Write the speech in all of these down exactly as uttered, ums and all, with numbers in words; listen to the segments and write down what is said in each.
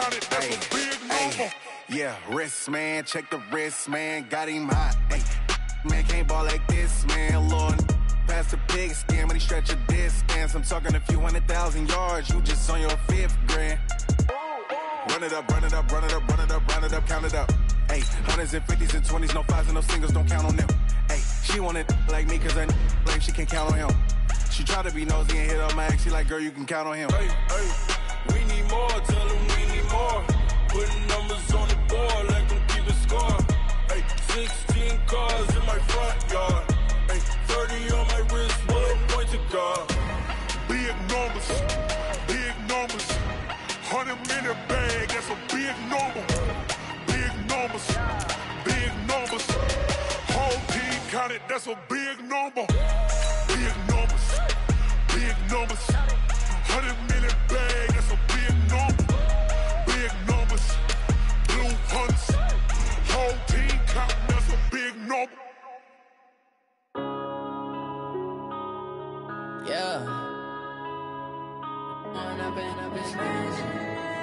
counted, that's a big number. Yeah, wrist man, check the wrist man, got him hot. Ay, man can't ball like this, man. Lord, past the pig skin, but he stretch a distance. I'm talking a few hundred thousand yards, you just on your fifth grand. Run it up, run it up, run it up, run it up, run it up, count it up. Ay, hundreds and fifties and twenties, no fives and no singles, don't count on them. Ay, she want it like me, cause I like she can't count on him. She try to be nosy and hit up my ex, she like, girl, you can count on him. Hey, hey, we need more, tell them we need more. Putting numbers on the board, like them keep a score. Hey, sixteen cars in my front yard. Hey, thirty on my wrist, one point to guard. Big numbers, big numbers. Hundred minute bag, that's a big number. Big numbers, big numbers. Whole team counted, that's a big number. Big numbers, big numbers. Hundred minute bag, that's a big number. Big numbers, blue hunts. Whole team counting, that's a big number. Yeah. One up and up is magic.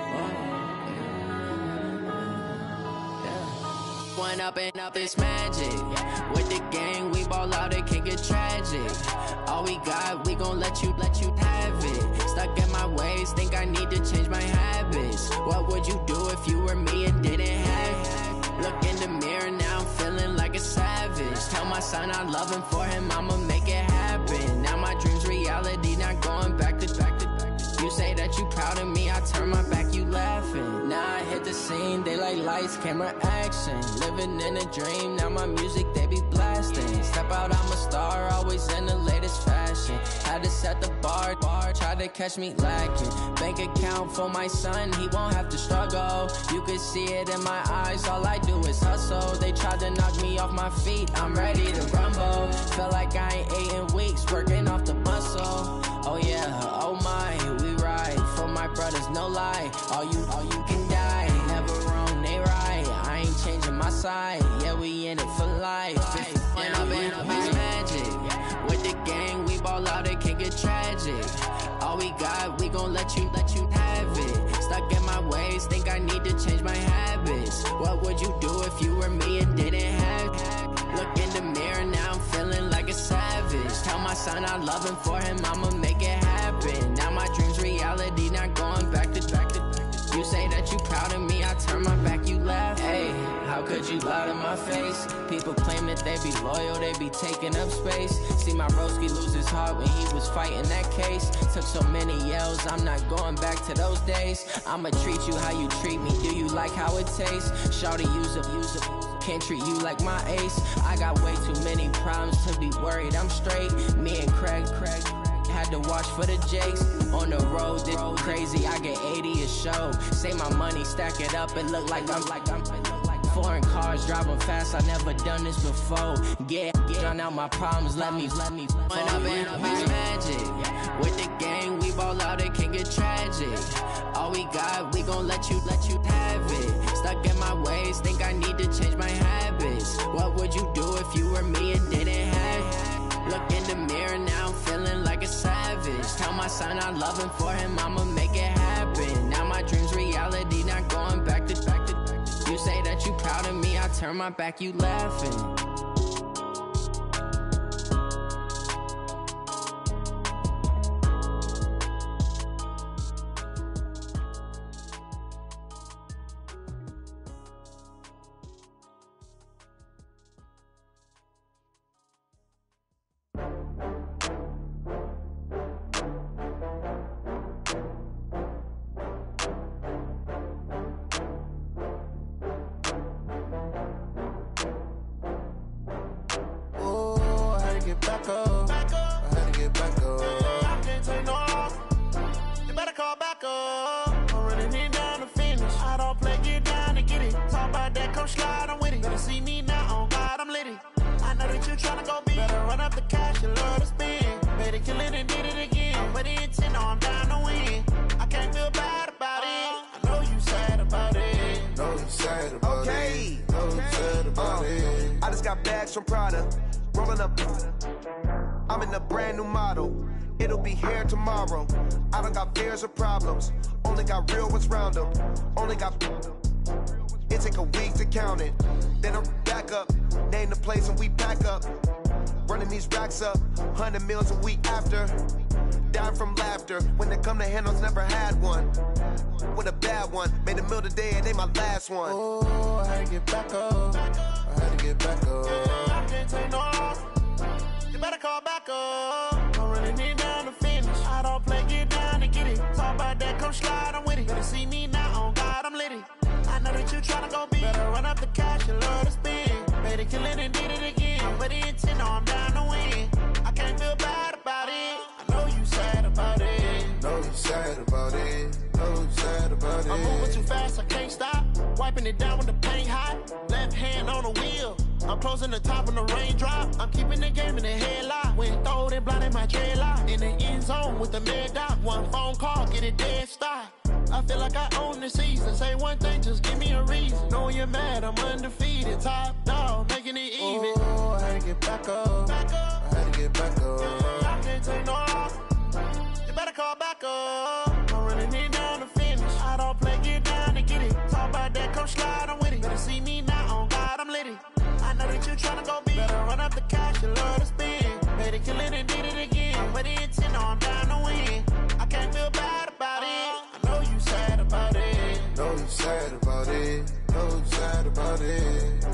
One up and up is magic. With the gang, we ball out, it can get tragic. All we got, we gon' let you, let you have it. Stuck in my ways, think I need to change my habits. What would you do if you were me and didn't have it? Look in the mirror, now I'm feeling like a savage. Tell my son I love him, for him I'ma make it happen. Now my dream's reality, not going back to back to back. You say that you proud of me, I turn my back, you laughing. Now I hit the scene, they like lights, camera, action. Living in a dream, now my music, they be blasting. Step out, I'm a star, always in the latest fashion. Had to set the bar, bar, try to catch me lacking. Bank account for my son, he won't have to struggle. You can see it in my eyes, all I do is hustle. They tried to knock me off my feet, I'm ready to rumble. Feel like I ain't ate in weeks, working off the muscle. Oh yeah, oh my, we ride for my brothers, no lie. All you, all you can die, never wrong, they right. I ain't changing my side, yeah, we in it for life. When up and up is magic. With the gang, we ball out, it can get tragic. All we got, we gon' let you, let you have it. Stuck in my ways, think I need to change my habits. What would you do if you were me and didn't have it? Look in the mirror, now I'm feeling like a savage. Tell my son I love him, for him I'ma make it happen. Now my dream's reality, not going back to back to. You say that you proud of me, I turn my back, you laugh. Hey, how could you lie to my face? People claim that they be loyal, they be taking up space. See my broski lose his heart when he was fighting that case. Took so many yells, I'm not going back to those days. I'ma treat you how you treat me, do you like how it tastes? Shawty, use up, use up, can't treat you like my ace. I got way too many problems to be worried, I'm straight. Me and Craig, Craig had to watch for the Jakes. On the road, this crazy, I get eighty a show. Say my money, stack it up, it look like I'm like I'm like foreign cars, driving fast, I never done this before. Get, get drown out my problems, let me, let me When up and up is magic. With the gang, we ball out, it can get tragic. All we got, we gon' let you, let you have it. Stuck in my ways, think I need to change my habits. What would you do if you were me and didn't have it? Look in the mirror, now I'm feeling like a savage. Tell my son I love him, for him I'ma make it happen. Now my dream's reality, not going back to back to. You say that you proud of me, I turn my back, you laughing. From Prada, rolling up. I'm in a brand new model. It'll be here tomorrow. I don't got fears or problems. Only got real ones round them. only got it take a week to count it. Then I'm back up, name the place and we back up. Running these racks up, hundred meals a week after. Dying from laughter, when they come to handles, never had one. With a bad one, made a meal today and they my last one. Oh, I had to get back up, I had to get back up. I can't take no off, you better call back up. I'm running it down to finish, I don't play, get down to get it. Talk about that, come slide, I'm with it. Better see me now, on God, I'm litty. I know that you tryna go big, better run up the cash, you love to spend. Better kill it and did it again. I'm with the intent, no, I'm down to win. I can't feel bad about it. I know you sad about it. Know you sad about it. Know you sad about it. I'm moving too fast, I can't stop. Wiping it down with the paint hot. Left hand on the wheel. I'm closing the top on the raindrop. I'm keeping the game in the headlock. When throwed and blinded my dreadlock. In the end zone with the mid dot. One phone call, get it dead stop. I feel like I own the season. Say one thing, just give me a reason. Knowing you're mad, I'm undefeated. Top dog, making it even. Oh, I had to get back up. Back up. I had to get back up. I can't take no off. You better call back up. I'm running it down to finish. I don't play, get down to get it. Talk about that, come slide, I'm with it. Better see me now, on God, I'm litty. I know that you tryna go big. Better run up the cash, you love to spend. Better kill it and did it again. I'm with the intent, no, I'm down to win. I can't feel bad about it. I know you sad about it. Know you sad about it. Know you sad about it.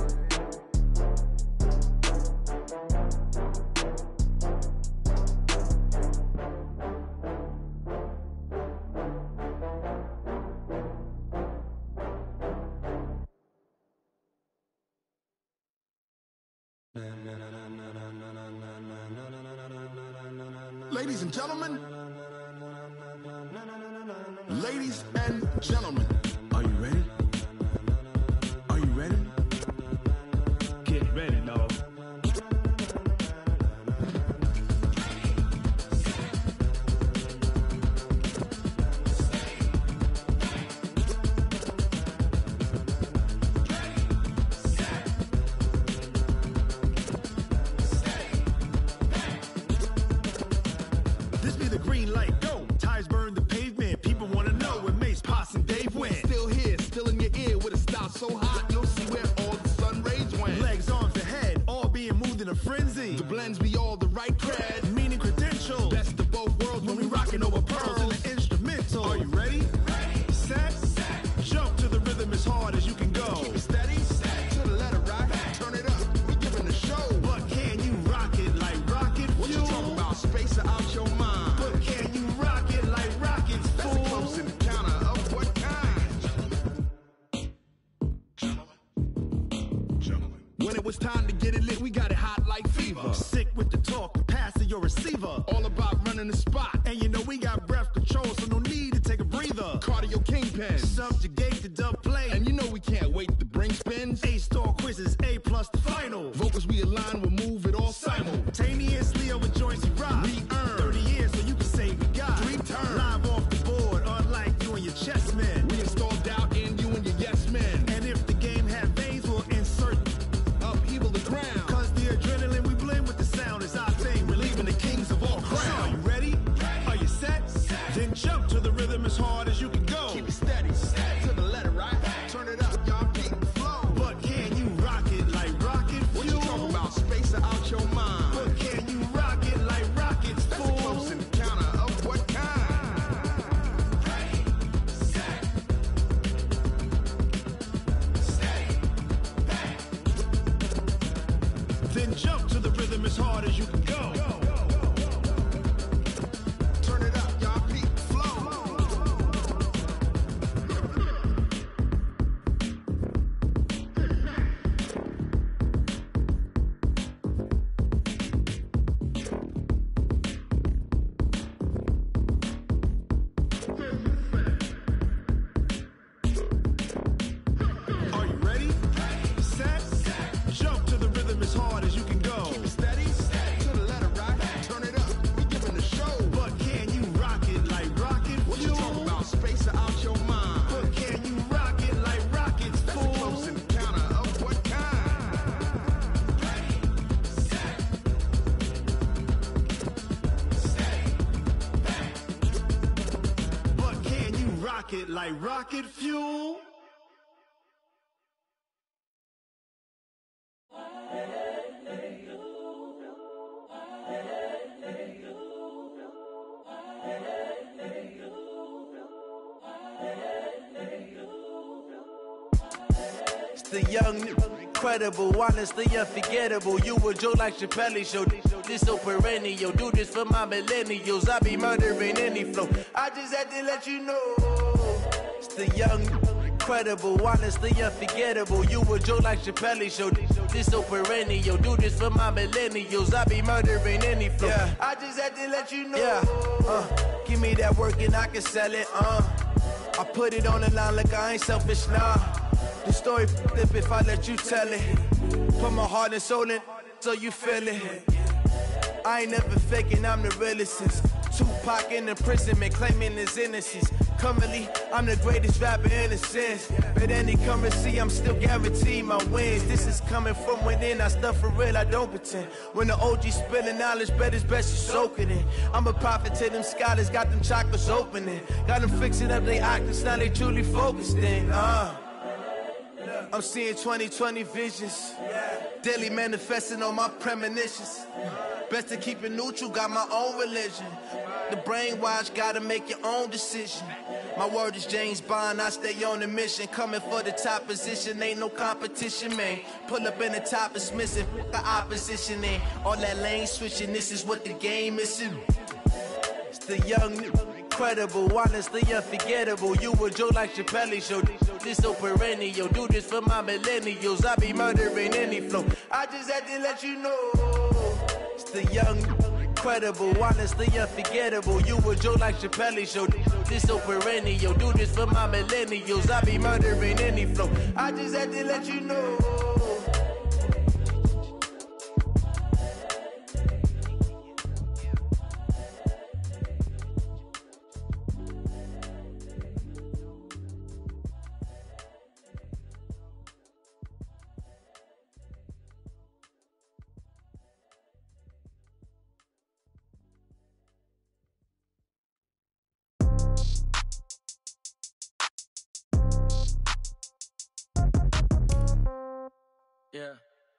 Ladies and gentlemen, ladies and gentlemen, are you ready? Are you ready? Get ready, dog. This be the green light, go. Tires burn the pavement. People wanna know where Mace, Poss, and Dave went. Still here, still in your ear with a style so hot, you'll see where all the sun rays went. Legs, arms, the head, all being moved in a frenzy. The blends be all the right cred, meaning credentials. Best of both worlds when we rockin' over pearls in the instrumental. Are you ready? Ready. Set. Set. Jump to the rhythm as hard as you can go. Keep it steady. Set. To the letter right. Turn it up. We giving the show. But can you rock it like rocket fuel? What you talking about? Space out your mind. But can you rock it like rockets, fool? That's a close encounter of what kind? Gentlemen. Gentlemen. When it was time to get it lit, we got it hot like fever. Sick with the talk, the pass to your receiver. All about running the spot. And you know we got breath control, so no need to take a breather. Cardio kingpin. Subjugate the dub play. And you know we can't wait to bring spins. A-star quizzes, A plus the final. Vocals we align, we'll move it all simultaneously over joints we rock. We earn thirty years so you can say we got three turns. Live off the board, unlike you and your chess men. We install doubt in you and your yes men. And if the game had veins, we'll insert upheaval the ground. Cause the adrenaline we blend with the sound is our thing, relieving the kings of all crowns. So are you ready? Are you set? set? Then jump to the rhythm as hard as you can go. Keep it steady, steady. To the letter right. Turn it up, y'all keep the flow. But can you rock it like rocket fuel? What you talking about? Space out your mind. But can you rock it like rockets, fool? That's a close encounter of what kind? Ready, set, steady, back. Then jump to the rhythm as hard as you can go. Turn it up, y'all peak flow. Are you ready? Ready. Set. Set. Jump to the rhythm as hard as you can go. Keep it steady. Steady. To the letter right. Turn it up. We giving the show. But can you rock it like rocket fuel? What you talking about? Space out your mind. But can you rock it like rockets, fool? That's a close encounter of what kind? Ready. Set. Steady. Back. But can you rock it like rocket fuel? The young, incredible, honestly unforgettable. You a Joe like Chappelle show. This so perennial. Do this for my millennials. I be murdering any flow. I just had to let you know. It's the young, incredible, honestly unforgettable. You a Joe like Chappelle show. This so perennial. Do this for my millennials. I be murdering any flow. Yeah. I just had to let you know. Yeah. Uh, give me that work and I can sell it. Uh, I put it on the line like I ain't selfish, nah. The story flip if I let you tell it. Put my heart and soul in so you feel it. I ain't never faking, I'm the realest since Tupac in imprisonment, claiming his innocence. Currently, I'm the greatest rapper in a sense. But any currency, I'm still guaranteed my wins. This is coming from within, I stuff for real, I don't pretend. When the O G spilling knowledge, bet it's best you soak it in. I'm a prophet to them scholars, got them chakras opening. Got them fixing up they octaves, now they truly focused in. Uh. I'm seeing twenty twenty visions, daily manifesting on my premonitions. Best to keep it neutral, got my own religion. The brainwash, gotta make your own decision. My word is James Bond, I stay on the mission. Coming for the top position, ain't no competition, man. Pull up in the top, it's missing, the opposition ain't. All that lane switching, this is what the game is. It's the young, incredible, honestly unforgettable. You a Joe like Chappelle show. This so perennial. Do this for my millennials. I be murdering any flow. I just had to let you know. It's the young, incredible, honestly unforgettable. You a Joe like Chappelle show. This so perennial. Do this for my millennials. I be murdering any flow. I just had to let you know. Yeah.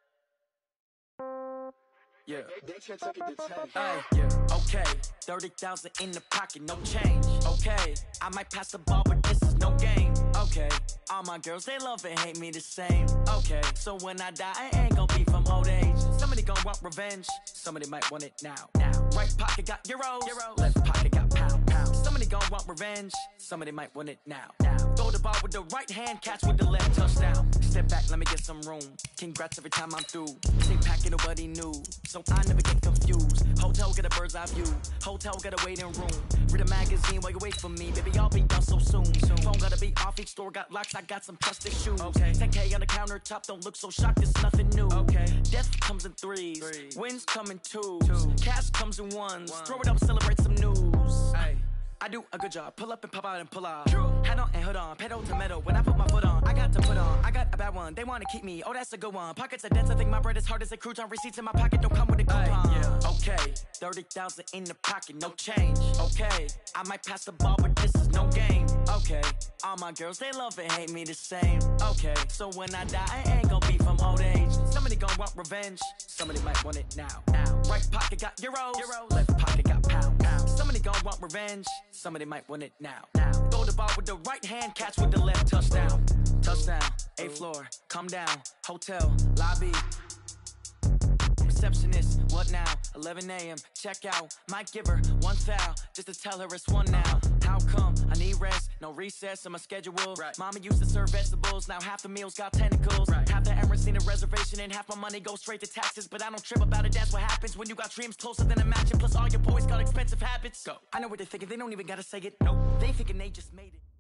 Yeah. Hey, yeah. Okay. thirty thousand in the pocket, no change. Okay. I might pass the ball, but this is no game. Okay. All my girls, they love and hate me the same. Okay. So when I die, I ain't gonna be from old age. Somebody gonna want revenge. Somebody might want it now. Now. Right pocket got euros. Euros. Left pocket got pound. Pound. Somebody gonna want revenge. Somebody might want it now. Now. Throw the ball with the right hand, catch with the left, touchdown. Step back, let me get some room. Congrats every time I'm through. Same packet, nobody knew. So I never get confused. Hotel get a bird's eye view. Hotel get a waiting room. Read a magazine while you wait for me. Baby, I'll be done so soon. soon. Phone gotta be off, each store got locks. I got some trusted shoes. Okay. ten K on the countertop, don't look so shocked, it's nothing new. Okay. Death comes in threes. Three. Wins come in twos. Two. Cash comes in ones. One. Throw it up, celebrate some news. Ay. I do a good job. Pull up and pop out and pull out. Head on and hood on. Pedal to metal. When I put my foot on, I got to put on. I got a bad one. They want to keep me. Oh, that's a good one. Pockets are dense. I think my bread is hard as a crouton. Receipts in my pocket don't come with a coupon. Yeah. Okay. thirty thousand in the pocket. No change. Okay. I might pass the ball, but this is no game. Okay. All my girls, they love and hate me the same. Okay. So when I die, I ain't gonna be from old age. Somebody gonna want revenge. Somebody might want it now. Now. Right pocket got euros. Euros. Left pocket got pound. Pound. Somebody gonna want revenge. Somebody might want it now. Now. Throw the ball with the right hand, catch with the left, touchdown. Touchdown. eighth floor. Come down. Hotel. Lobby. Receptionist, what now? eleven a.m. Check out. Might give her one foul just to tell her it's one now. How come? I need rest, no recess in my schedule. Right. Mama used to serve vegetables, now half the meals got tentacles. Right. Half the errands need a reservation and half my money goes straight to taxes. But I don't trip about it, that's what happens when you got dreams closer than a match. And plus all your boys got expensive habits. Go. I know what they're thinking, they don't even gotta say it. Nope. They thinking they just made it.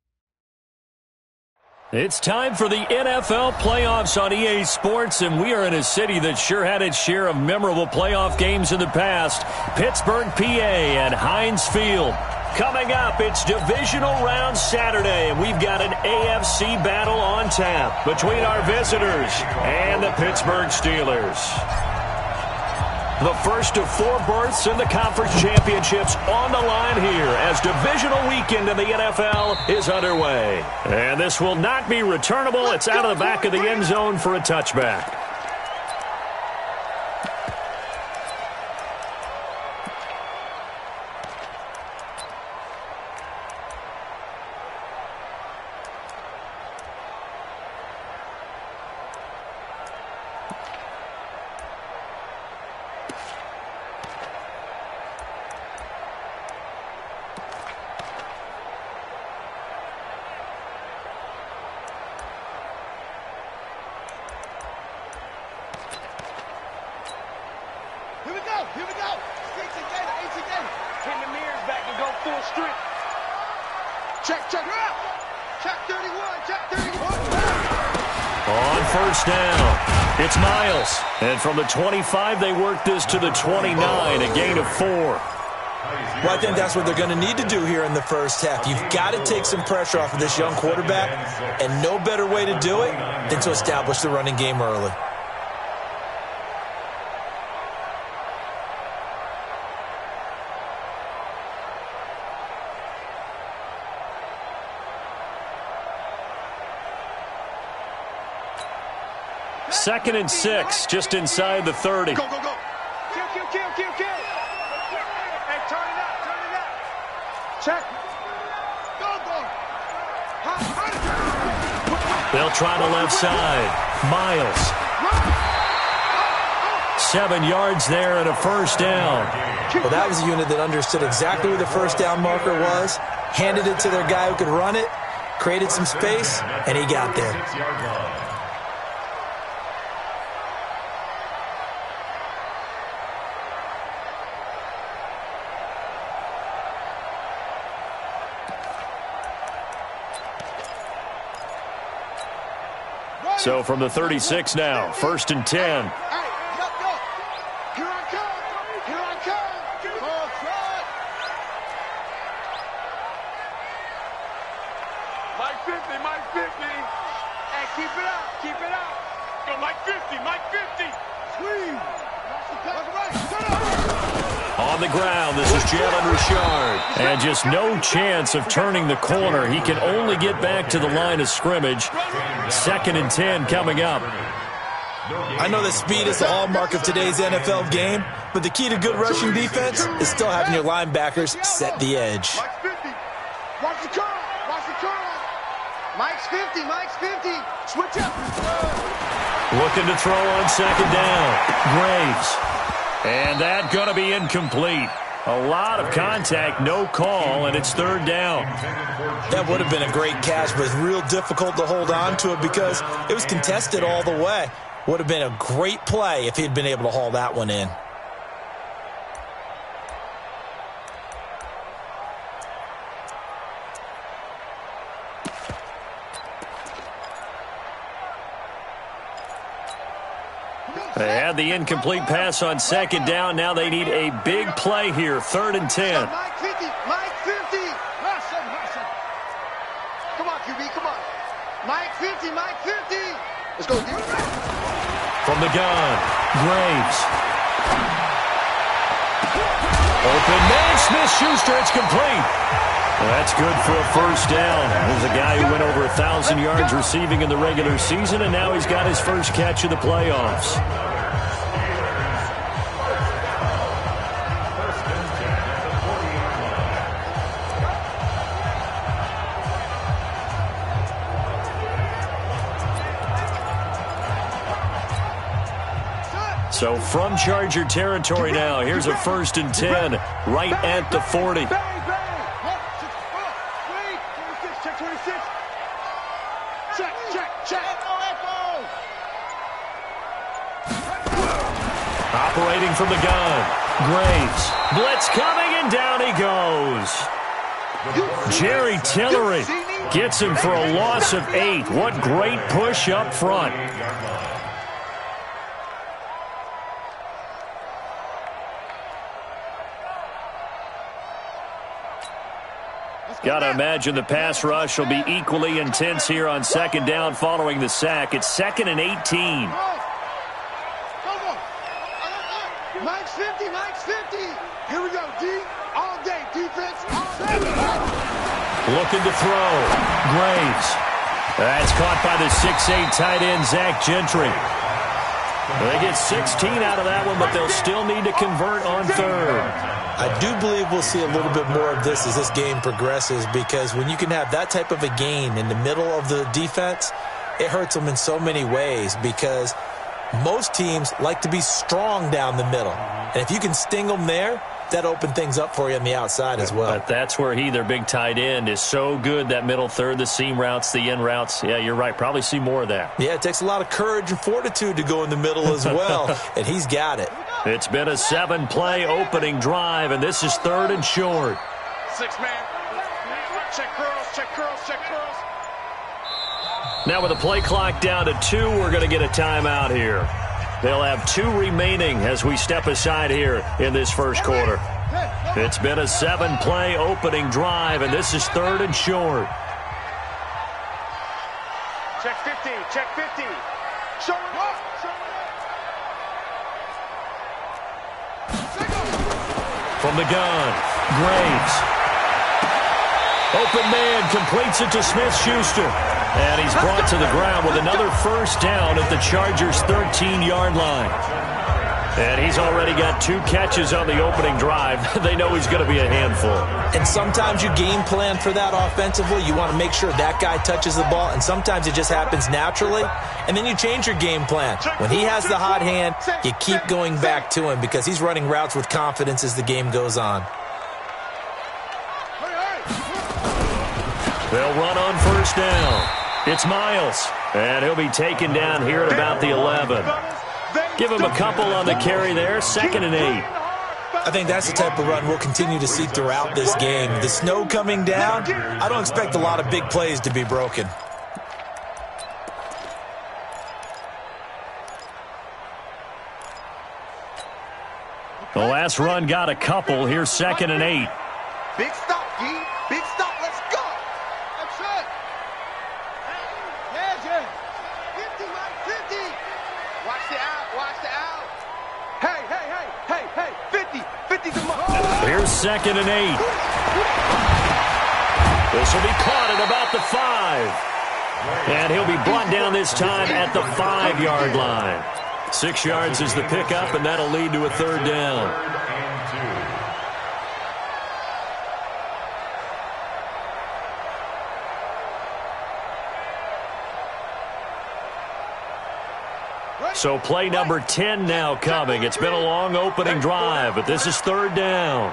It's time for the N F L playoffs on E A Sports, and we are in a city that sure had its share of memorable playoff games in the past. Pittsburgh, P A at Heinz Field. Coming up, it's divisional round Saturday, and we've got an A F C battle on tap between our visitors and the Pittsburgh Steelers. The first of four berths in the conference championships on the line here as divisional weekend in the N F L is underway. And this will not be returnable. It's out of the back of the end zone for a touchback. go. Here we go. eighteen Gator, eighteen Gator. Pin the mirrors back and go full strength. Check, check. Check thirty-one, check thirty-one. On first down, it's Miles. And from the twenty-five, they work this to the twenty-nine, a gain of four. Well, I think that's what they're going to need to do here in the first half. You've got to take some pressure off of this young quarterback, and no better way to do it than to establish the running game early. Second and six, just inside the thirty. Go, go, go. Kill, kill, kill, kill, kill. Hey, turn it up, turn it up. Check. Go, go. They'll try the left side. Miles. Seven yards there and a first down. Well, that was a unit that understood exactly where the first down marker was, handed it to their guy who could run it, created some space, and he got there. So from the thirty-six now, first and ten. Hey, yo, yo. Here I come. Here I come. Full front. Mike fifty, Mike fifty. Hey, keep it up, keep it up. Yo, Mike fifty, Mike fifty. Squeeze. On the ground, this is Jalen Richard. And just no chance of turning the corner. He can only get back to the line of scrimmage. Second and ten coming up. I know that speed is the hallmark of today's N F L game, but the key to good rushing defense is still having your linebackers set the edge. Mike's fifty. Watch the curl. Watch the curl. Mike's fifty. Mike's fifty. Switch up. Looking to throw on second down. Graves. And that going to be incomplete. A lot of contact, no call, and it's third down. That would have been a great catch, but it's real difficult to hold on to it because it was contested all the way. Would have been a great play if he'd been able to haul that one in. They had the incomplete pass on second down. Now they need a big play here, third and ten. Mike fifty, Mike fifty. Russell, Russell. Come on, Q B, come on. Mike fifty, Mike fifty. Let's go, dude. From the gun, Graves. Open man, Smith-Schuster, it's complete. That's good for a first down. There's a guy who went over one thousand yards receiving in the regular season, and now he's got his first catch of the playoffs. So from Charger territory now, here's a first and ten right at the forty. Operating from the gun, Graves. Blitz coming, and down he goes. Jerry Tillery gets him for a loss of eight. What great push up front. Got to imagine the pass rush will be equally intense here on second down following the sack. It's second and eighteen. Mike's fifty, Mike's fifty. Here we go, D. All day, defense. All day. Looking to throw. Graves. That's caught by the six eight tight end, Zach Gentry. They get sixteen out of that one, but they'll still need to convert on third. I do believe we'll see a little bit more of this as this game progresses, because when you can have that type of a gain in the middle of the defense, it hurts them in so many ways, because most teams like to be strong down the middle. And if you can sting them there, that open things up for you on the outside as well. But that's where he, their big tight end, is so good, that middle third, the seam routes, the in routes. Yeah, you're right. Probably see more of that. Yeah, it takes a lot of courage and fortitude to go in the middle as well, and he's got it. It's been a seven-play opening drive, and this is third and short. Six man. Check curls, check curls, check curls. Now with the play clock down to two, we're going to get a timeout here. They'll have two remaining as we step aside here in this first quarter. It's been a seven-play opening drive, and this is third and short. Check fifty, check fifty. Show it up, show it up. From the gun, Graves. Open man completes it to Smith-Schuster. And he's brought to the ground with another first down at the Chargers' thirteen-yard line. And he's already got two catches on the opening drive. They know he's going to be a handful. And sometimes you game plan for that offensively. You want to make sure that guy touches the ball. And sometimes it just happens naturally. And then you change your game plan. When he has the hot hand, you keep going back to him because he's running routes with confidence as the game goes on. They'll run on first down. It's Miles. And he'll be taken down here at about the eleven. Give him a couple on the carry there. Second and eight. I think that's the type of run we'll continue to see throughout this game. The snow coming down, I don't expect a lot of big plays to be broken. The last run got a couple. Here's second and eight. Big stop, D. Big stop. Let's go. That's it. Yeah, yeah. fifty, right? fifty. Watch the out. Watch the out. Hey, hey, hey, hey, hey. fifty. fifty's a must. Here's second and eight. This will be caught at about the five. And he'll be brought down this time at the five-yard line. Six yards is the pickup, and that'll lead to a third down. So play number ten now coming. It's been a long opening drive, but this is third down.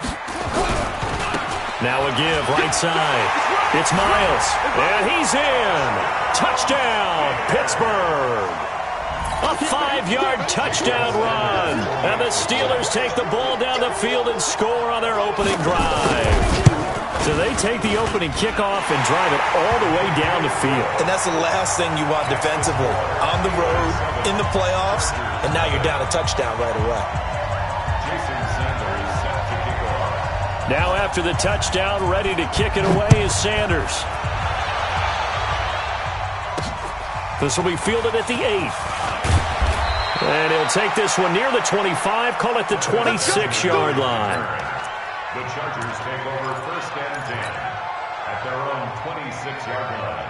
Now a give right side. It's Miles, and he's in. Touchdown, Pittsburgh. A five-yard touchdown run. And the Steelers take the ball down the field and score on their opening drive. So they take the opening kickoff and drive it all the way down the field. And that's the last thing you want defensively. On the road, in the playoffs, and now you're down a touchdown right away. Now after the touchdown, ready to kick it away is Sanders. This will be fielded at the eight. And he'll take this one near the twenty-five, call it the twenty-six-yard line. The Chargers take over first and ten at their own twenty-six-yard line.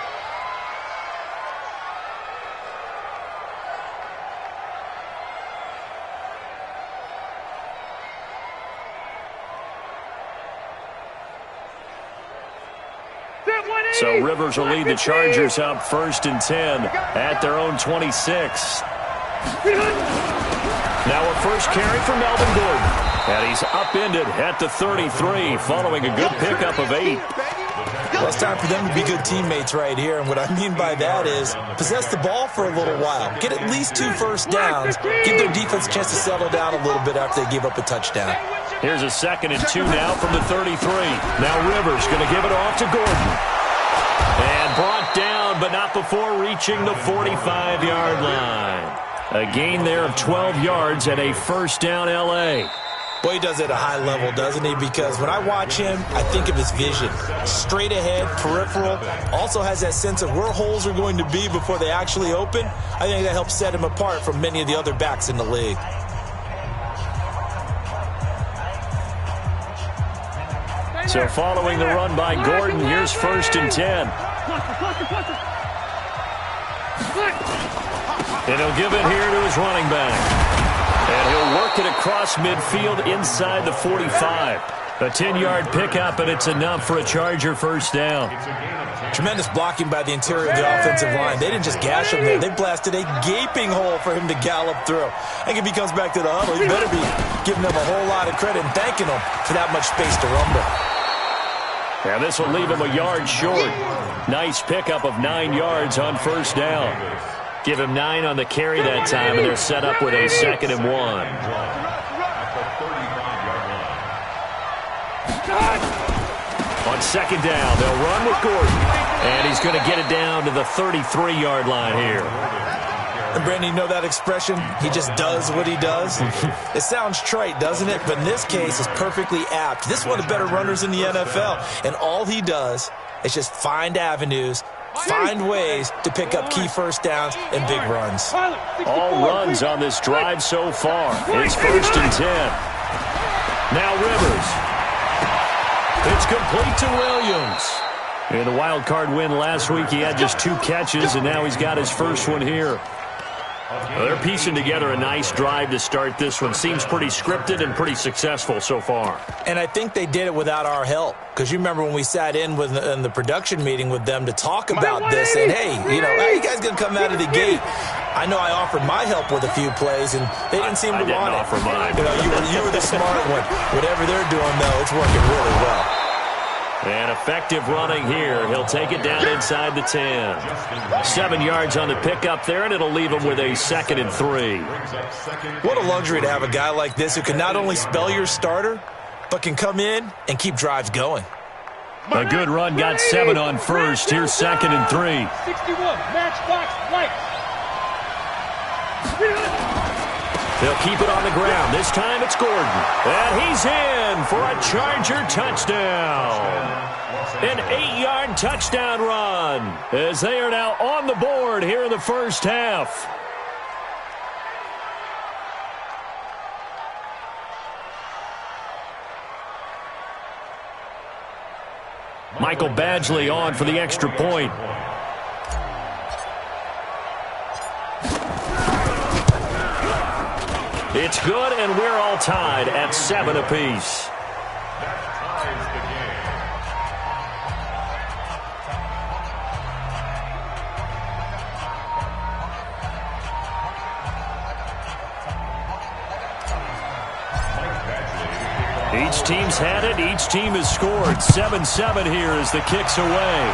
So Rivers will lead the Chargers up first and ten at their own twenty-six. Now a first carry for Melvin Gordon. And he's upended at the thirty-three following a good pickup of eight. Well, it's time for them to be good teammates right here. And what I mean by that is possess the ball for a little while. Get at least two first downs. Give their defense a chance to settle down a little bit after they give up a touchdown. Here's a second and two now from the thirty-three. Now Rivers going to give it off to Gordon. And brought down, but not before reaching the forty-five-yard line. A gain there of twelve yards and a first down L A. Boy, he does it at a high level, doesn't he? Because when I watch him, I think of his vision. Straight ahead, peripheral. Also has that sense of where holes are going to be before they actually open. I think that helps set him apart from many of the other backs in the league. So following the run by Gordon, here's first and ten. And he'll give it here to his running back. And he'll work it across midfield inside the forty-five. A ten-yard pickup, and it's enough for a Charger first down. Tremendous blocking by the interior of the offensive line. They didn't just gash him there. They blasted a gaping hole for him to gallop through. I think if he comes back to the huddle, he better be giving them a whole lot of credit and thanking them for that much space to rumble. And this will leave him a yard short. Nice pickup of nine yards on first down. Give him nine on the carry that time, and they're set up with a second and one. On second down, they'll run with Gordon. And he's going to get it down to the thirty-three yard line here. And Brandon, you know that expression? He just does what he does. It sounds trite, doesn't it? But in this case, it's perfectly apt. This is one of the better runners in the N F L. And all he does is just find avenues, find ways to pick up key first downs and big runs. All runs on this drive so far. It's first and ten. Now Rivers. It's complete to Williams. In the wild card win last week, he had just two catches, and now he's got his first one here. Well, they're piecing together a nice drive to start this one. Seems pretty scripted and pretty successful so far. And I think they did it without our help. Because you remember when we sat in with in the production meeting with them to talk about this, and hey, you know, how you guys going to come out of the gate? I know I offered my help with a few plays, and they didn't seem to I didn't want offer it. mine. You know, you were, you were the smart one. Whatever they're doing, though, it's working really well. And effective running here. He'll take it down inside the ten. Seven yards on the pickup there, and it'll leave him with a second and three. What a luxury to have a guy like this who can not only spell your starter, but can come in and keep drives going. A good run got seven on first. Here's second and three. sixty-one, matchbox lights. They'll keep it on the ground. This time it's Gordon. And he's in for a Charger touchdown. An eight-yard touchdown run as they are now on the board here in the first half. Michael Badgley on for the extra point. It's good, and we're all tied at seven apiece. That ties the game. Each team's had it. Each team has scored. seven seven here as the kick's away.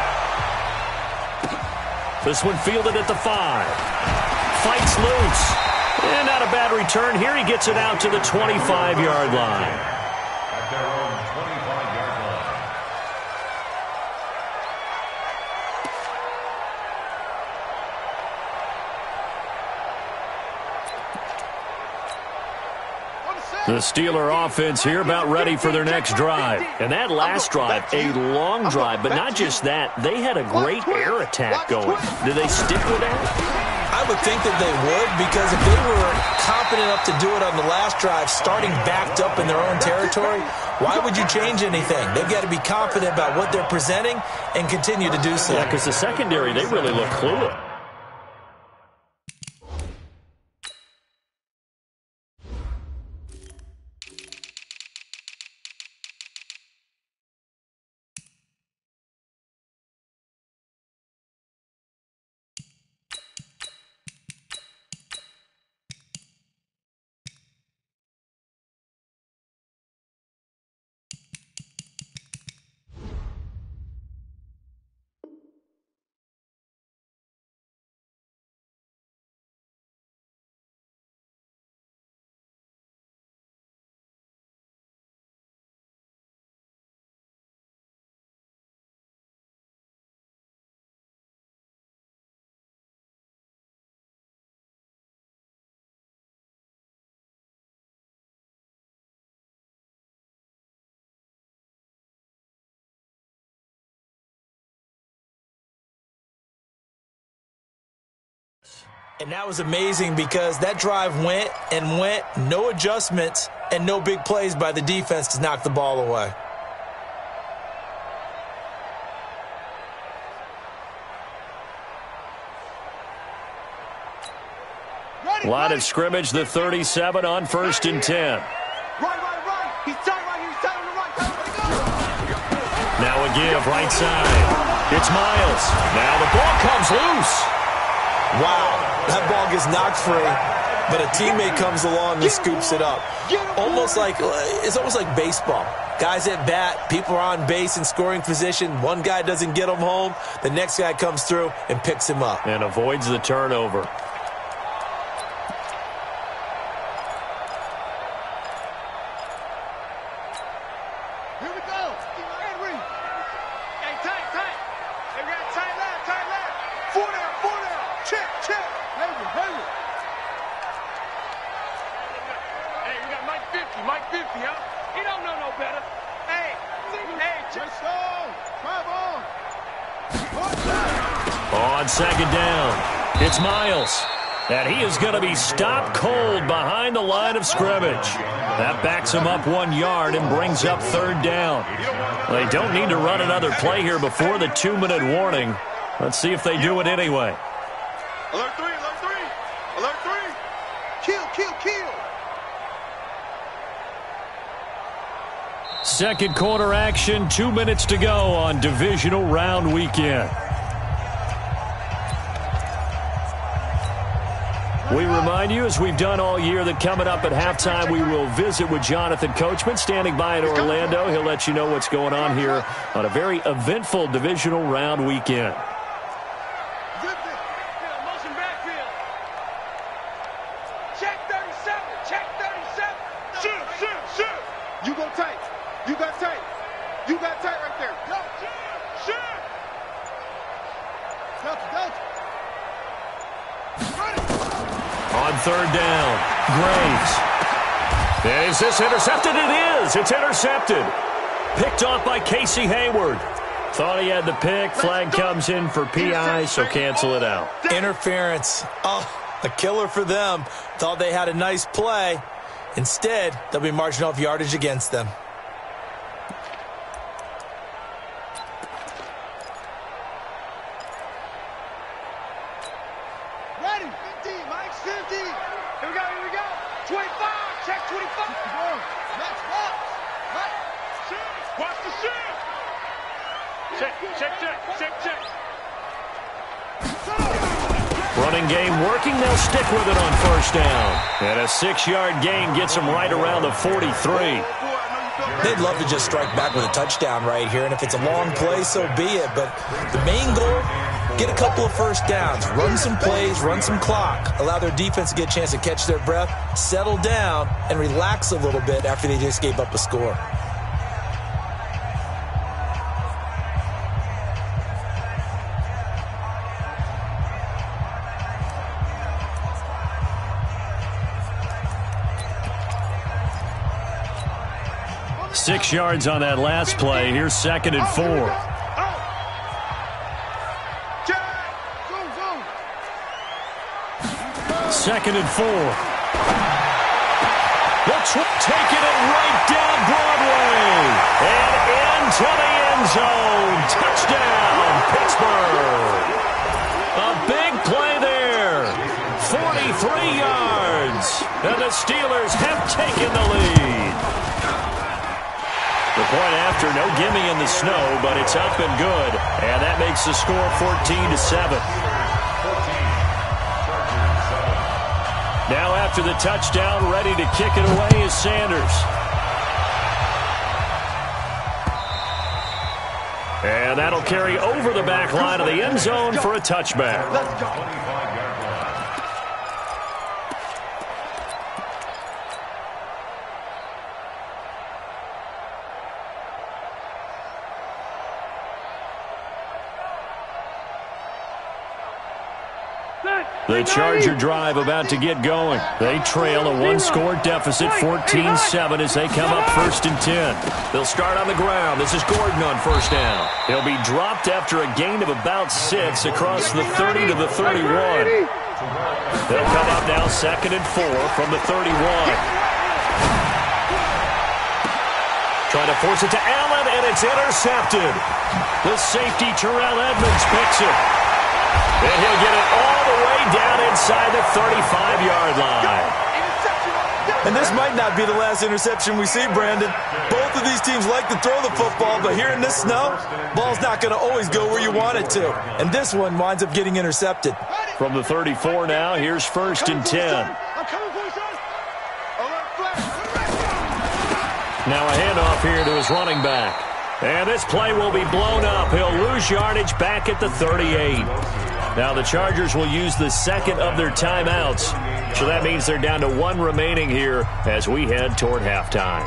This one fielded at the five. Fights loose. And not a bad return here. He gets it out to the twenty-five yard line. At their own twenty-five yard line. The Steeler offense here about ready for their next drive. And that last drive, a long drive, but not just that. They had a great air attack going. Did they stick with that? I would think that they would, because if they were confident enough to do it on the last drive, starting backed up in their own territory, why would you change anything? They've got to be confident about what they're presenting and continue to do so. Yeah, because the secondary, they really look fluid. And that was amazing because that drive went and went, no adjustments and no big plays by the defense to knock the ball away. Line of scrimmage, the thirty-seven on first and ten. Right, right, right. He's tight right here. He's tight on the right. Tight, go. Now a give, right side. It's Miles. Now the ball comes loose. Wow, that ball gets knocked free. but a teammate comes along and scoops it up. Almost like, it's almost like baseball. Guys at bat, people are on base in scoring position. One guy doesn't get him home. The next guy comes through and picks him up. And avoids the turnover. Here we go. Henry. Hey, tight, tight. Hey, we got tight left, tight left. Four down, four down. Check, check. Henry, Henry. Hey, we got Mike fifty, Mike fifty, huh? He don't know no better. Hey, hey, just on. Drive on. On second down, it's Miles. And he is going to be stopped cold behind the line of scrimmage. That backs him up one yard and brings up third down. They don't need to run another play here before the two-minute warning. Let's see if they do it anyway. Alert three, alert three. Alert three. Kill, kill, kill. Second quarter action, two minutes to go on divisional round weekend. We remind you, as we've done all year, that coming up at halftime, we will visit with Jonathan Coachman, standing by in Orlando. He'll let you know what's going on here on a very eventful divisional round weekend. Motion backfield. Check thirty-seven. Check thirty-seven. Shoot, shoot, shoot. You go tight. You got tight. You got tight right there. Go, shoot, shoot. Delta, Delta. On third down, Graves. Is this intercepted? It is. It's intercepted. Picked off by Casey Hayward. Thought he had the pick. Flag comes in for P I, so cancel it out. Interference. Oh, a killer for them. Thought they had a nice play. Instead, they'll be marching off yardage against them. Running game working. They'll stick with it on first down. And a six-yard gain gets them right around the forty-three. They'd love to just strike back with a touchdown right here, and if it's a long play, so be it. But the main goal, get a couple of first downs, run some plays, run some clock, allow their defense to get a chance to catch their breath, settle down, and relax a little bit after they just gave up a score. Six yards on that last play. Here's second and four. Second and four. Looks taking it right down Broadway. And into the end zone. Touchdown, Pittsburgh. A big play there. forty-three yards. And the Steelers have taken the lead. The point after, no gimme in the snow, but it's up and good. And that makes the score fourteen to seven. Now after the touchdown, ready to kick it away is Sanders. And that'll carry over the back line of the end zone for a touchback. The Charger drive about to get going. They trail a one-score deficit, fourteen seven, as they come up first and ten. They'll start on the ground. This is Gordon on first down. He'll be dropped after a gain of about six across the thirty to the thirty-one. They'll come up now second and four from the thirty-one. Trying to force it to Allen, and it's intercepted. The safety, Terrell Edmonds, picks it. And he'll get it all the way down inside the thirty-five-yard line. And this might not be the last interception we see, Brandon. Both of these teams like to throw the football, but here in this snow, ball's not going to always go where you want it to. And this one winds up getting intercepted. From the thirty-four now, here's first and ten. I'm coming Now a handoff here to his running back. And this play will be blown up. He'll lose yardage back at the thirty-eight. Now the Chargers will use the second of their timeouts. So that means they're down to one remaining here as we head toward halftime.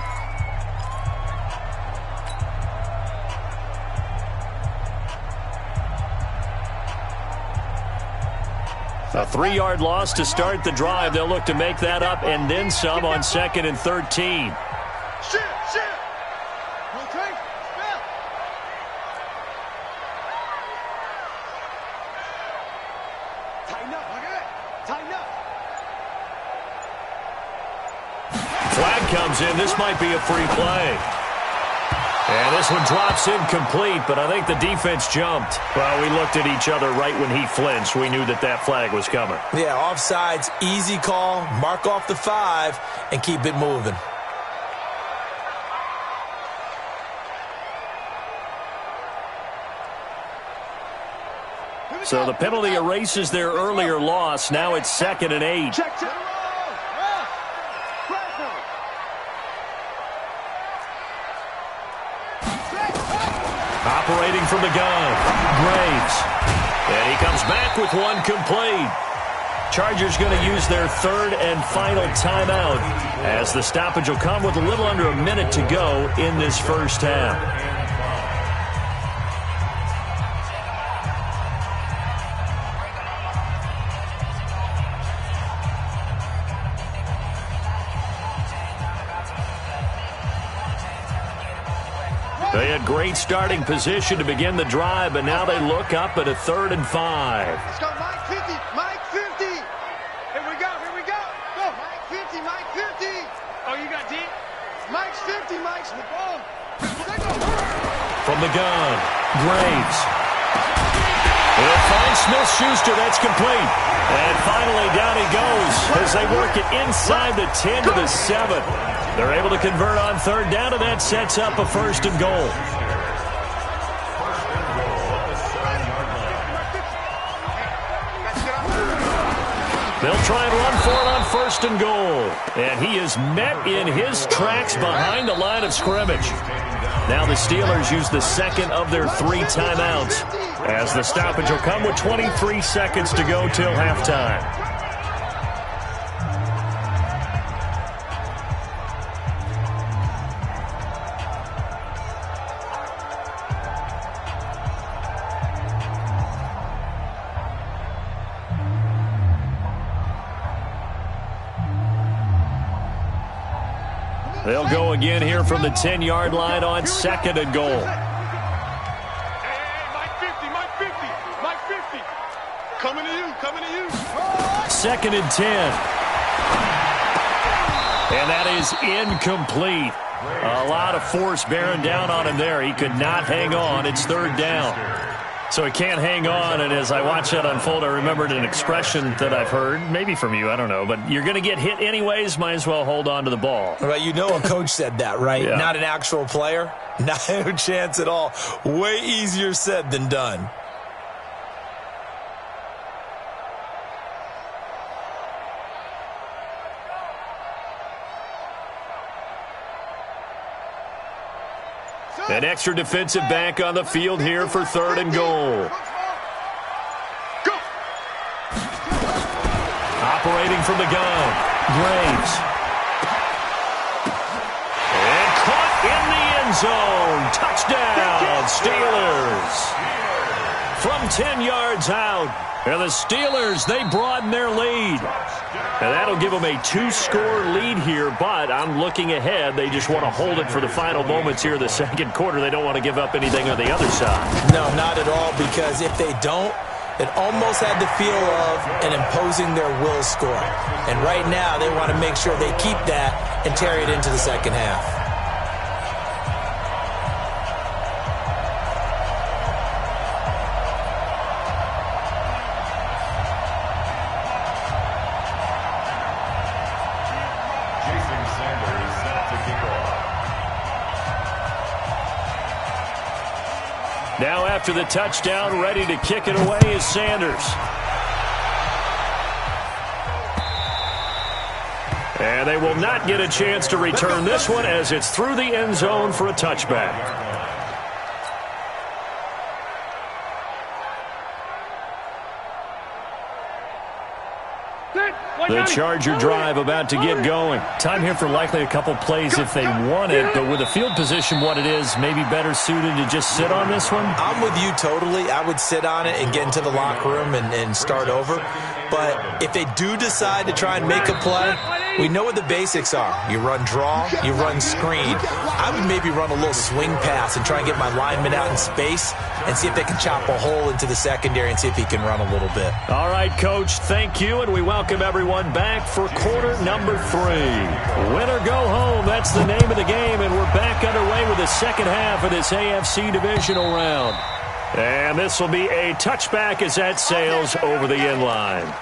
A three-yard loss to start the drive. They'll look to make that up and then some on second and thirteen. Shit, shit. Okay, spell. Tighten up, look at that. Tighten up. Flag comes in. This might be a free play. And this one drops incomplete, but I think the defense jumped. Well, we looked at each other right when he flinched. We knew that that flag was coming. Yeah, offsides, easy call. Mark off the five and keep it moving. So the penalty erases their earlier loss. Now it's second and eight. Check, check. Operating from the gun, Graves. And he comes back with one complete. Chargers going to use their third and final timeout as the stoppage will come with a little under a minute to go in this first half. They had great starting position to begin the drive, but now they look up at a third and five. Let's go, Mike fifty, Mike fifty. Here we go, here we go. Go, Mike fifty, Mike fifty. Oh, you got D? Mike's fifty, Mike's the ball. From the gun, Graves. He'll find Smith-Schuster. That's complete. And finally down he goes as they work it inside the ten to the seven. They're able to convert on third down, and that sets up a first and goal. They'll try and run for it on first and goal. And he is met in his tracks behind the line of scrimmage. Now the Steelers use the second of their three timeouts as the stoppage will come with twenty-three seconds to go till halftime. They'll go again here from the ten-yard line on second and goal. Hey, hey, Mike fifty, Mike fifty, Mike fifty. Coming to you, coming to you. Second and ten. And that is incomplete. A lot of force bearing down on him there. He could not hang on. It's third down. So he can't hang on, and as I watch that unfold, I remembered an expression that I've heard, maybe from you, I don't know, but you're going to get hit anyways, might as well hold on to the ball. Well, you know a coach said that, right? Yeah. Not an actual player. Not a chance at all. Way easier said than done. An extra defensive back on the field here for third and goal. Operating from the gun, Graves. And caught in the end zone. Touchdown, Steelers. From ten yards out. And the Steelers, they broaden their lead. And that'll give them a two-score lead here, but I'm looking ahead. They just want to hold it for the final moments here in the second quarter. They don't want to give up anything on the other side. No, not at all, because if they don't, it almost had the feel of an imposing their will score. And right now, they want to make sure they keep that and carry it into the second half. Now after the touchdown, ready to kick it away is Sanders. And they will not get a chance to return this one as it's through the end zone for a touchback. The Charger drive about to get going. Time here for likely a couple plays if they want it, but with the field position what it is, maybe better suited to just sit on this one? I'm with you totally. I would sit on it and get into the locker room and, and start over. But if they do decide to try and make a play, we know what the basics are. You run draw, you run screen. I would maybe run a little swing pass and try and get my lineman out in space and see if they can chop a hole into the secondary and see if he can run a little bit. All right, Coach, thank you, and we welcome everyone back for quarter number three. Win or go home, that's the name of the game, and we're back underway with the second half of this A F C divisional round. And this will be a touchback as that sails over the end line.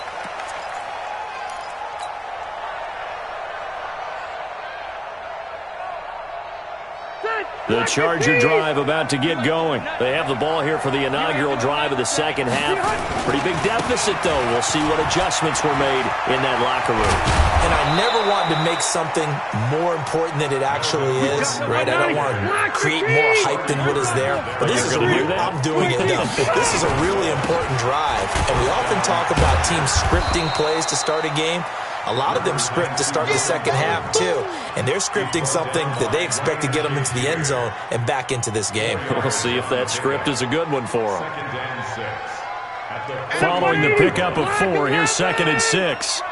The Charger drive about to get going. They have the ball here for the inaugural drive of the second half. Pretty big deficit, though. We'll see what adjustments were made in that locker room. And I never wanted to make something more important than it actually is, right? I don't want to create more hype than what is there. But this is a real, I'm doing it now. This is a really important drive. And we often talk about teams scripting plays to start a game. A lot of them script to start the second half, too. And they're scripting something that they expect to get them into the end zone and back into this game. We'll see if that script is a good one for them. Following the pickup of four, here's second and six.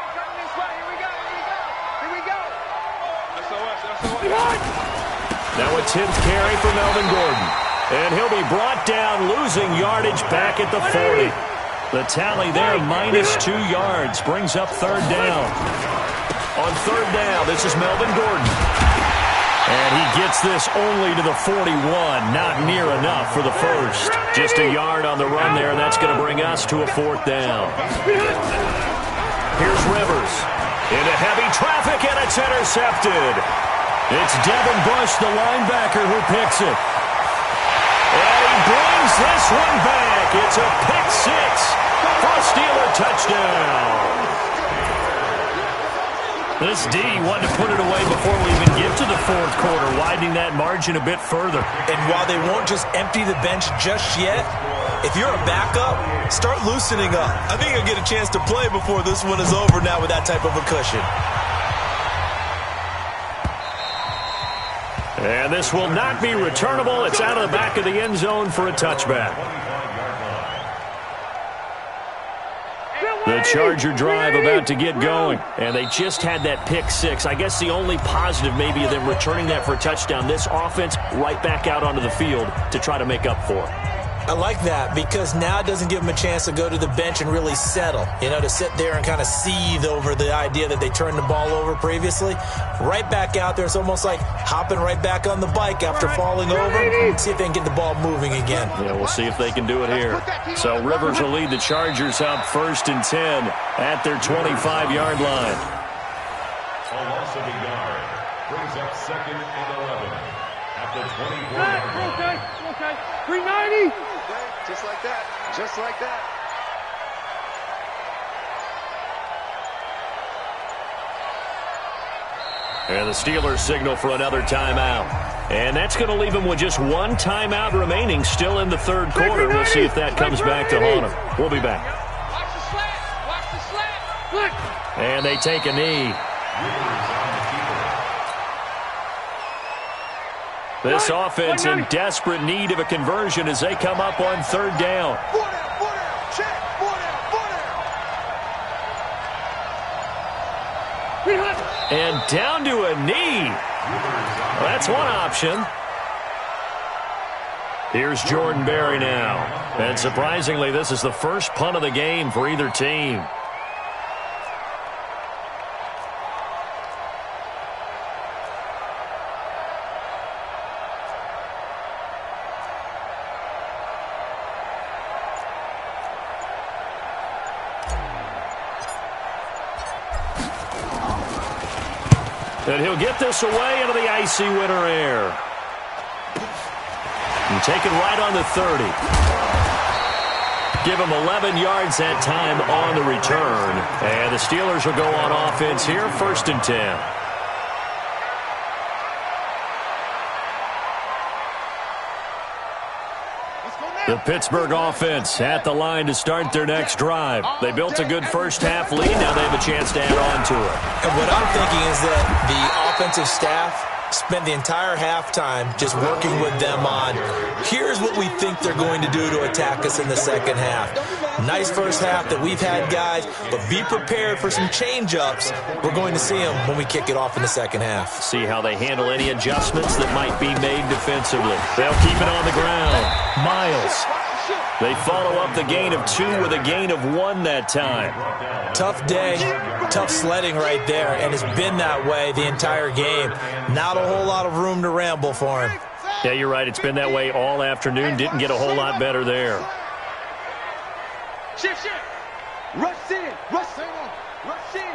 Now a tenth carry for Melvin Gordon. And he'll be brought down, losing yardage back at the forty. The tally there, minus two yards, brings up third down. On third down, this is Melvin Gordon. And he gets this only to the forty-one, not near enough for the first. Just a yard on the run there, and that's going to bring us to a fourth down. Here's Rivers. Into heavy traffic, and it's intercepted. It's Devin Bush, the linebacker, who picks it. And he brings this one back. It's a pick six for a Steeler touchdown. This D wanted to put it away before we even get to the fourth quarter, widening that margin a bit further. And while they won't just empty the bench just yet, if you're a backup, start loosening up. I think you'll get a chance to play before this one is over now with that type of a cushion. And this will not be returnable. It's out of the back of the end zone for a touchback. The Charger drive about to get going. And they just had that pick six. I guess the only positive maybe of them returning that for a touchdown. This offense right back out onto the field to try to make up for it. I like that because now it doesn't give them a chance to go to the bench and really settle, you know, to sit there and kind of seethe over the idea that they turned the ball over previously. Right back out there, it's almost like hopping right back on the bike after falling over. See if they can get the ball moving again. Yeah, we'll see if they can do it here. So Rivers will lead the Chargers up first and ten at their twenty-five-yard line. Olasabigard brings up second and eleven at the twenty-four-yard line. Okay, okay. three ninety. Just like that. Just like that. And the Steelers signal for another timeout. And that's going to leave them with just one timeout remaining still in the third quarter. We'll see if that comes back to haunt them. We'll be back. Watch the slant. Watch the slant. Look. And they take a knee. This offense in desperate need of a conversion as they come up on third down. Four down, four down, check, four down, four down. And down to a knee. Well, that's one option. Here's Jordan Berry now. And surprisingly, this is the first punt of the game for either team. And he'll get this away into the icy winter air. And take it right on the thirty. Give him eleven yards that time on the return. And the Steelers will go on offense here, first and ten. The Pittsburgh offense at the line to start their next drive. They built a good first half lead. Now they have a chance to add on to it. And what I'm thinking is that the offensive staff spent the entire halftime just working with them on, here's what we think they're going to do to attack us in the second half. Nice first half that we've had, guys, but be prepared for some change-ups. We're going to see them when we kick it off in the second half. See how they handle any adjustments that might be made defensively. They'll keep it on the ground. Miles. They follow up the gain of two with a gain of one that time. Tough day, tough sledding right there, and it's been that way the entire game. Not a whole lot of room to ramble for him. Yeah, you're right. It's been that way all afternoon. Didn't get a whole lot better there. Shift, shift. Rush in. Rush in. Rush in.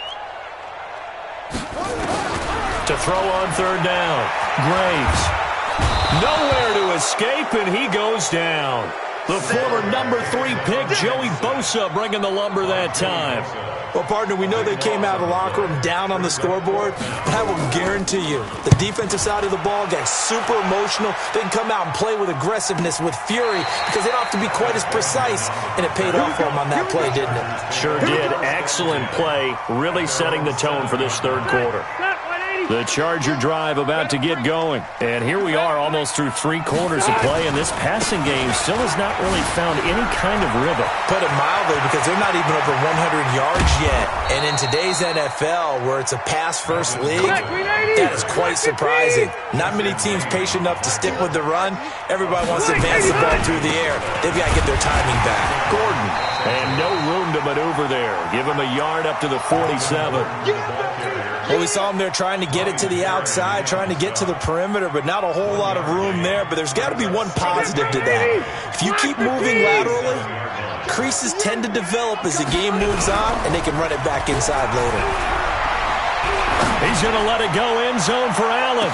To throw on third down. Graves. Nowhere to escape, and he goes down. The former number three pick, Joey Bosa, bringing the lumber that time. Well, partner, we know they came out of the locker room down on the scoreboard, but I will guarantee you the defensive side of the ball got super emotional. They can come out and play with aggressiveness, with fury, because they don't have to be quite as precise, and it paid off for them on that play, didn't it? Sure did. Excellent play, really setting the tone for this third quarter. The Charger drive about to get going. And here we are almost through three quarters of play, and this passing game still has not really found any kind of rhythm. Put it mildly, because they're not even over one hundred yards yet. And in today's N F L, where it's a pass-first league, that is quite surprising. Not many teams patient enough to stick with the run. Everybody wants to advance the ball through the air. They've got to get their timing back. Gordon, and no room to maneuver there. Give him a yard up to the forty-seven. Well, we saw him there trying to get it to the outside, trying to get to the perimeter, but not a whole lot of room there. But there's got to be one positive to that. If you keep moving laterally, creases tend to develop as the game moves on, and they can run it back inside later. He's going to let it go end zone for Allen.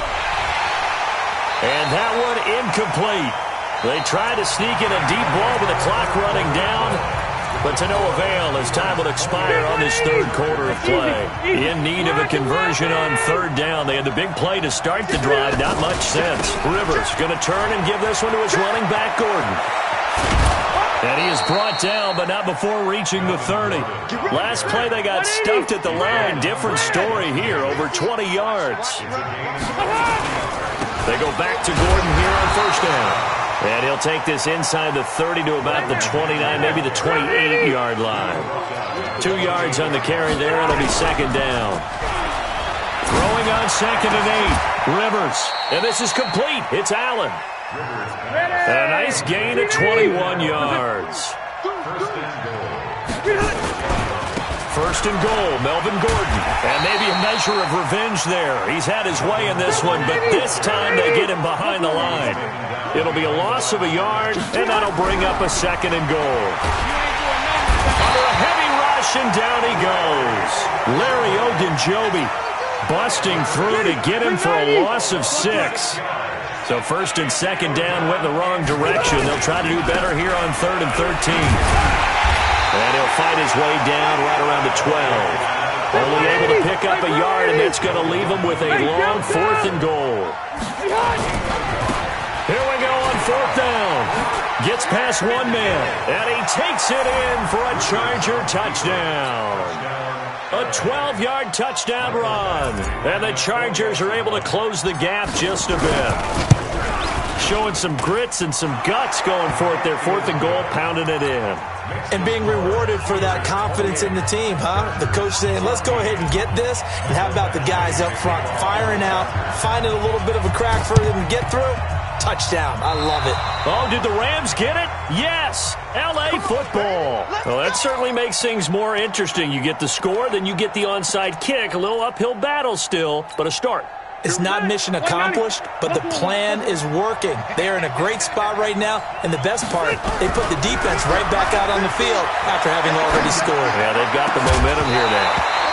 And that one incomplete. They tried to sneak in a deep ball with the clock running down, but to no avail as time will expire on this third quarter of play. In need of a conversion on third down. They had the big play to start the drive. Not much sense. Rivers going to turn and give this one to his running back, Gordon. And he is brought down, but not before reaching the thirty. Last play, they got stuffed at the line. Different story here, over twenty yards. They go back to Gordon here on first down. And he'll take this inside the thirty to about the twenty-nine, maybe the twenty-eight-yard line. Two yards on the carry there. It'll be second down. Throwing on second and eight. Rivers. And this is complete. It's Allen. And a nice gain of twenty-one yards. First and goal, Melvin Gordon. And maybe a measure of revenge there. He's had his way in this one, but this time they get him behind the line. It'll be a loss of a yard, and that'll bring up a second and goal. Under a heavy rush, and down he goes. Larry Ogunjobi busting through to get him for a loss of six. So first and second down went the wrong direction. They'll try to do better here on third and thirteen. And he'll fight his way down right around the twelve. Only able to pick up a yard, and that's going to leave him with a long fourth and goal. Here we go on fourth down. Gets past one man, and he takes it in for a Charger touchdown. A twelve-yard touchdown run, and the Chargers are able to close the gap just a bit. Showing some grits and some guts going for it there. Fourth and goal, pounding it in. And being rewarded for that confidence in the team, huh? The coach saying, let's go ahead and get this. And how about the guys up front firing out, finding a little bit of a crack for them to get through? Touchdown. I love it. Oh, did the Rams get it? Yes. L A football. Well, that certainly makes things more interesting. You get the score, then you get the onside kick. A little uphill battle still, but a start. It's not mission accomplished, but the plan is working. They are in a great spot right now, and the best part, they put the defense right back out on the field after having already scored. Yeah, they've got the momentum here now.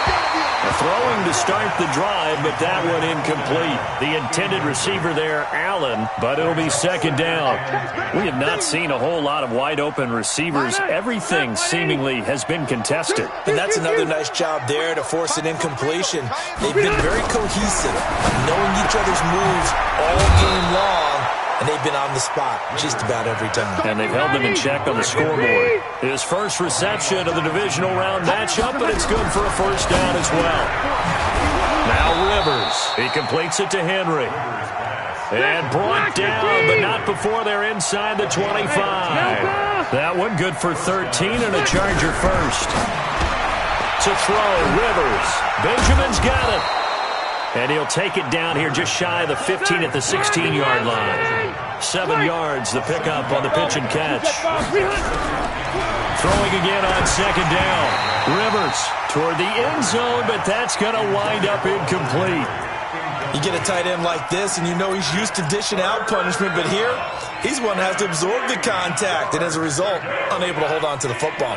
Throwing to start the drive, but that one incomplete. The intended receiver there, Allen, but it'll be second down. We have not seen a whole lot of wide-open receivers. Everything seemingly has been contested. And that's another nice job there to force an incompletion. They've been very cohesive, knowing each other's moves all game long, and they've been on the spot just about every time. And they've held them in check on the scoreboard. His first reception of the divisional round matchup, but it's good for a first down as well. Now Rivers. He completes it to Henry. And brought down, but not before they're inside the twenty-five. That one good for thirteen and a Charger first. To throw, Rivers. Benjamin's got it. And he'll take it down here just shy of the fifteen at the sixteen-yard line. Seven yards, the pickup on the pitch and catch. Throwing again on second down. Rivers toward the end zone, but that's going to wind up incomplete. You get a tight end like this, and you know he's used to dishing out punishment, but here, he's one that has to absorb the contact, and as a result, unable to hold on to the football.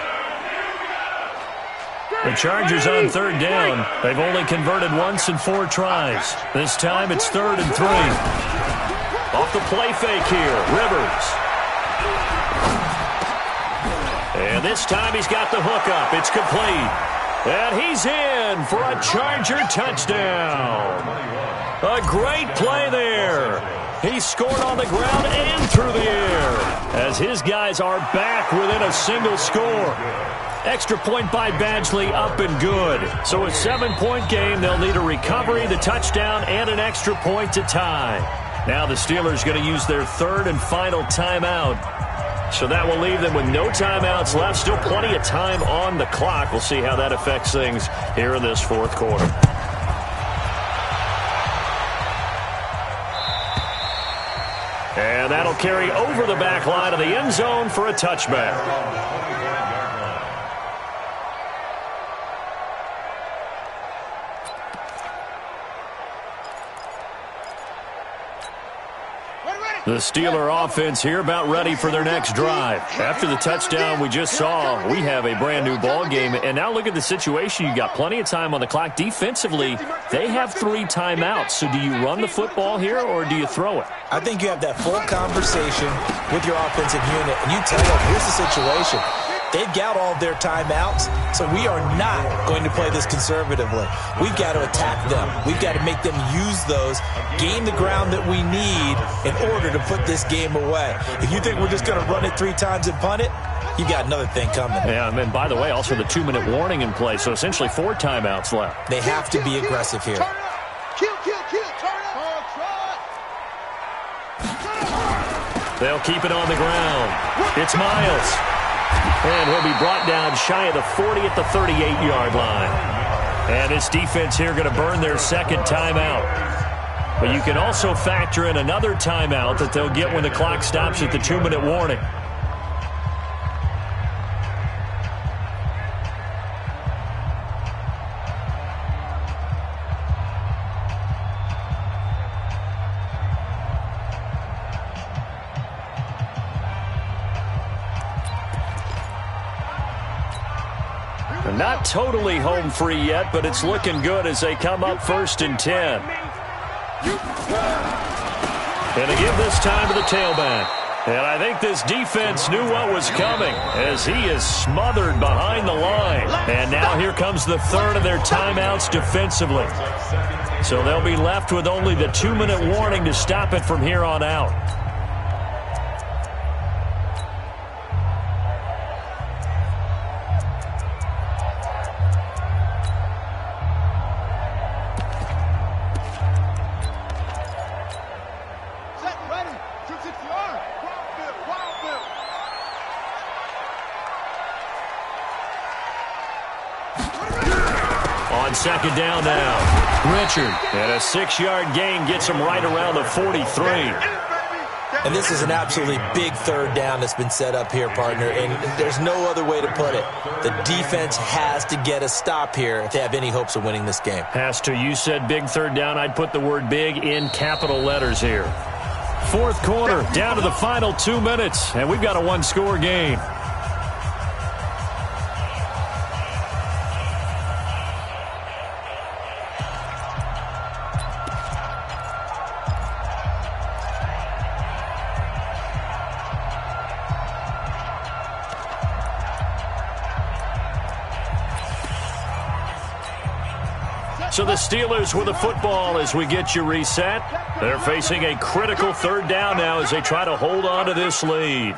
The Chargers on third down. They've only converted once in four tries. This time it's third and three. Off the play fake here, Rivers. And this time he's got the hook up. It's complete. And he's in for a Charger touchdown. A great play there. He scored on the ground and through the air as his guys are back within a single score. Extra point by Badgley up and good. So a seven-point game, they'll need a recovery, the touchdown, and an extra point to tie. Now the Steelers going to use their third and final timeout. So that will leave them with no timeouts left. Still plenty of time on the clock. We'll see how that affects things here in this fourth quarter. And that'll carry over the back line of the end zone for a touchback. The Steeler offense here about ready for their next drive. After the touchdown we just saw, we have a brand new ball game. And now look at the situation. You got plenty of time on the clock. Defensively, they have three timeouts. So do you run the football here or do you throw it? I think you have that full conversation with your offensive unit, and you tell them, here's the situation. They've got all of their timeouts, so we are not going to play this conservatively. We've got to attack them. We've got to make them use those, gain the ground that we need in order to put this game away. If you think we're just going to run it three times and punt it, you've got another thing coming. Yeah, and by the way, also the two-minute warning in play, so essentially four timeouts left. They have to be aggressive here. Kill, kill, kill, turn up. They'll keep it on the ground. It's Miles. And he'll be brought down shy of the forty at the thirty-eight-yard line. And this defense here going to burn their second timeout. But you can also factor in another timeout that they'll get when the clock stops at the two-minute warning. Not totally home free yet, but it's looking good as they come up first and ten. And they give this time to the tailback. And I think this defense knew what was coming as he is smothered behind the line. And now here comes the third of their timeouts defensively. So they'll be left with only the two-minute warning to stop it from here on out. Second down now. Richard, and a six-yard gain gets him right around the forty-three. And this is an absolutely big third down that's been set up here, partner, and there's no other way to put it. The defense has to get a stop here if they have any hopes of winning this game. Has to. You said big third down. I'd put the word big in capital letters here. Fourth quarter, down to the final two minutes, and we've got a one-score game. So the Steelers with the football as we get you reset. They're facing a critical third down now as they try to hold on to this lead.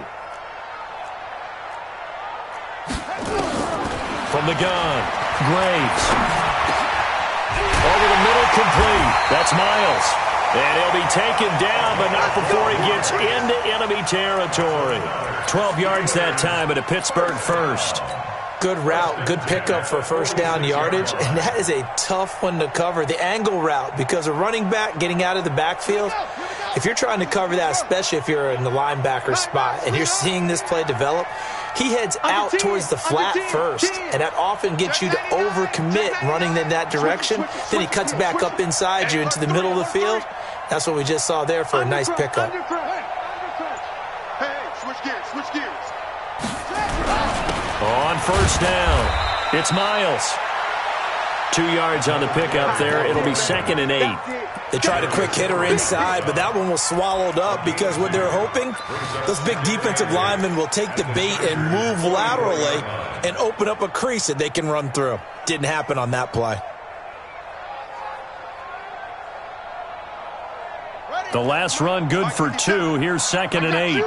From the gun, Graves. Over the middle, complete. That's Miles. And he'll be taken down, but not before he gets into enemy territory. twelve yards that time at a Pittsburgh first. Good route, good pickup for first down yardage, and that is a tough one to cover, the angle route, because a running back getting out of the backfield, if you're trying to cover that, especially if you're in the linebacker spot and you're seeing this play develop, he heads out towards the flat first, and that often gets you to overcommit running in that direction. Then he cuts back up inside you into the middle of the field. That's what we just saw there for a nice pickup. Hey, switch gears, switch gears. On first down, it's Miles. Two yards on the pickup there. It'll be second and eight. They tried a quick hitter inside, but that one was swallowed up because what they're hoping, those big defensive linemen will take the bait and move laterally and open up a crease that they can run through. Didn't happen on that play. The last run good for two. Here's second and eight.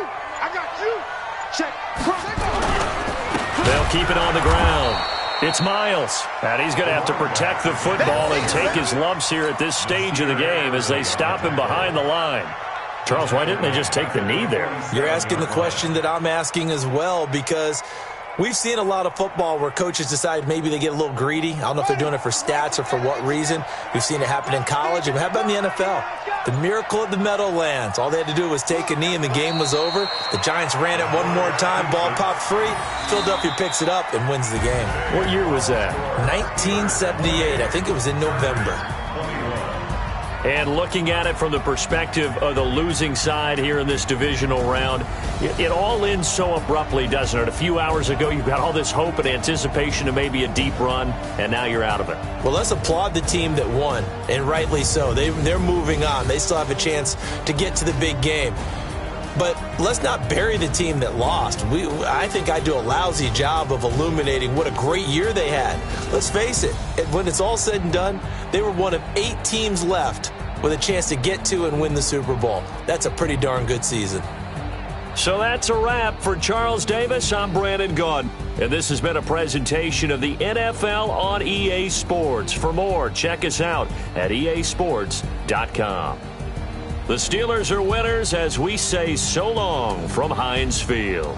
They'll keep it on the ground. It's Miles, and he's going to have to protect the football and take his lumps here at this stage of the game as they stop him behind the line. Charles, why didn't they just take the knee there? You're asking the question that I'm asking as well, because we've seen a lot of football where coaches decide maybe they get a little greedy. I don't know if they're doing it for stats or for what reason. We've seen it happen in college. And how about in the N F L? The miracle of the Meadowlands. All they had to do was take a knee and the game was over. The Giants ran it one more time. Ball popped free. Philadelphia picks it up and wins the game. What year was that? nineteen seventy-eight. I think it was in November. And looking at it from the perspective of the losing side here in this divisional round, it, it all ends so abruptly, doesn't it? A few hours ago, you've got all this hope and anticipation of maybe a deep run, and now you're out of it. Well, let's applaud the team that won, and rightly so. They, they're moving on. They still have a chance to get to the big game. But let's not bury the team that lost. We, I think I do a lousy job of illuminating what a great year they had. Let's face it, when it's all said and done, they were one of eight teams left with a chance to get to and win the Super Bowl. That's a pretty darn good season. So that's a wrap for Charles Davis. I'm Brandon Gaudin, and this has been a presentation of the N F L on E A Sports. For more, check us out at E A sports dot com. The Steelers are winners as we say so long from Heinz Field.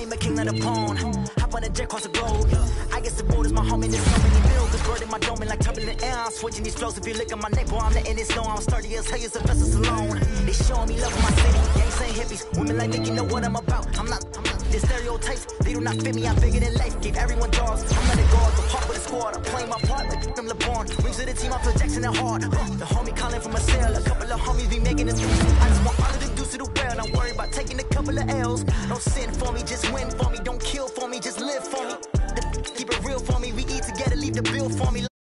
I'm a king of the pawn. Hop on a jet across the globe. I guess the road is my home and there's so many bills. Cause bird in my dome and like turbulent air. I'm switching these flows. If you look at my neck, boy, I'm letting it snow. I'm sturdy as hell, it's a vessel alone. They showing me love in my city. Gang saying hippies. Women like Nick, you know what I'm about. I'm not, I'm not. The stereotypes, they do not fit me. I'm bigger than life. Gave everyone dogs. I'm not a guard, but part with a squad. I'm playing my part like them LeBron. Rings of the team, I feel Jackson and hard. Uh, the homie calling from a cell. A couple of homies be making this. I just want all of the dudes to the well. Not worry about taking a couple of L's. Don't sin for me, just win for me. Don't kill for me, just live for me. The keep it real for me. We eat together, leave the bill for me.